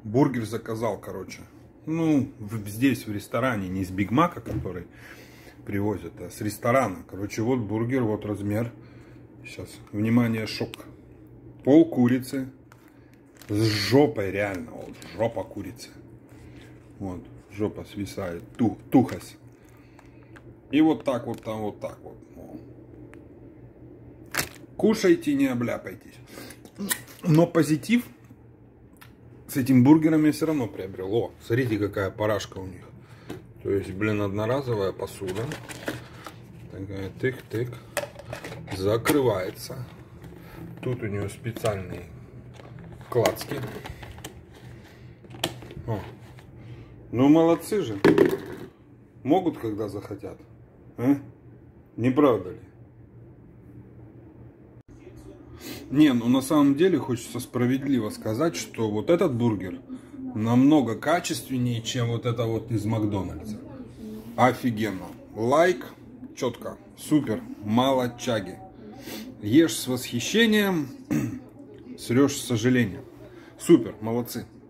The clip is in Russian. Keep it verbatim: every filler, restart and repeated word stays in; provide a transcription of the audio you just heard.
Бургер заказал, короче. Ну, здесь, в ресторане, не с Биг Мака, который привозят, а с ресторана. Короче, вот бургер, вот размер. Сейчас, внимание, шок. Пол курицы. С жопой, реально. Вот, жопа курицы. Вот, жопа свисает. Тух, тухость. И вот так вот там, вот так вот. Кушайте, не обляпайтесь. Но позитив с этим бургером я все равно приобрел. О, смотрите, какая парашка у них. То есть, блин, одноразовая посуда. Такая тык-тык. Закрывается. Тут у нее специальные вкладки. О. Ну, молодцы же. Могут, когда захотят. А? Не правда ли? Не, ну на самом деле хочется справедливо сказать, что вот этот бургер намного качественнее, чем вот это вот из Макдональдса. Офигенно. Лайк, четко, супер, молодчаги. Ешь с восхищением, срешь с сожалением. Супер, молодцы.